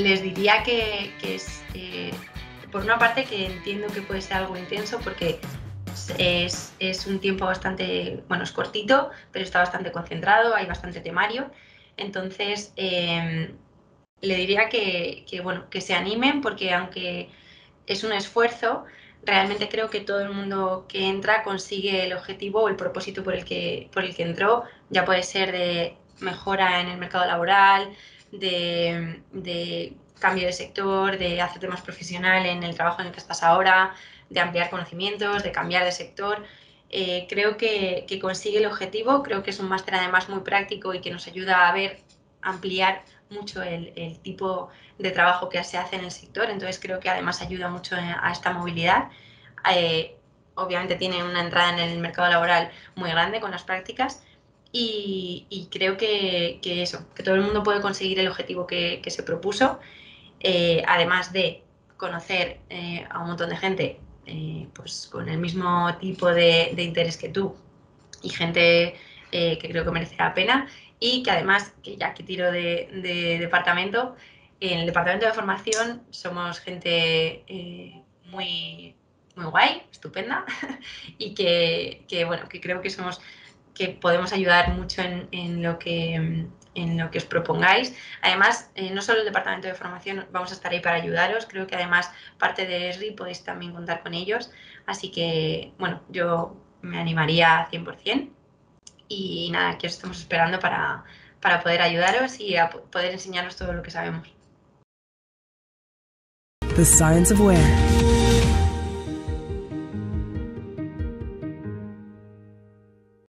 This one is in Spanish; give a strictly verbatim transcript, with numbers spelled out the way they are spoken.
les diría que, que es, eh, por una parte, que entiendo que puede ser algo intenso porque es, es un tiempo bastante, bueno, es cortito, pero está bastante concentrado, hay bastante temario. Entonces, eh, le diría que, que, bueno, que se animen porque aunque es un esfuerzo, realmente creo que todo el mundo que entra consigue el objetivo o el propósito por el que, por el que entró, ya puede ser de mejora en el mercado laboral, de, de cambio de sector, de hacerte más profesional en el trabajo en el que estás ahora, de ampliar conocimientos, de cambiar de sector. Eh, creo que, que consigue el objetivo, creo que es un máster además muy práctico y que nos ayuda a ver, ampliar mucho el, el tipo de trabajo que se hace en el sector, entonces creo que además ayuda mucho a esta movilidad. Eh, obviamente tiene una entrada en el mercado laboral muy grande con las prácticas y, y creo que, que eso, que todo el mundo puede conseguir el objetivo que, que se propuso, eh, además de conocer eh, a un montón de gente eh, pues con el mismo tipo de, de interés que tú y gente eh, que creo que merece la pena y que además, que ya que tiro de, de departamento, en el departamento de formación somos gente eh, muy, muy guay, estupenda y que, que, bueno, que creo que somos que podemos ayudar mucho en, en lo que en lo que os propongáis. Además, eh, no solo el departamento de formación vamos a estar ahí para ayudaros, creo que además parte de ESRI podéis también contar con ellos, así que, bueno, yo me animaría cien por ciento y nada, aquí os estamos esperando para, para poder ayudaros y a poder enseñaros todo lo que sabemos. The Science of Wear.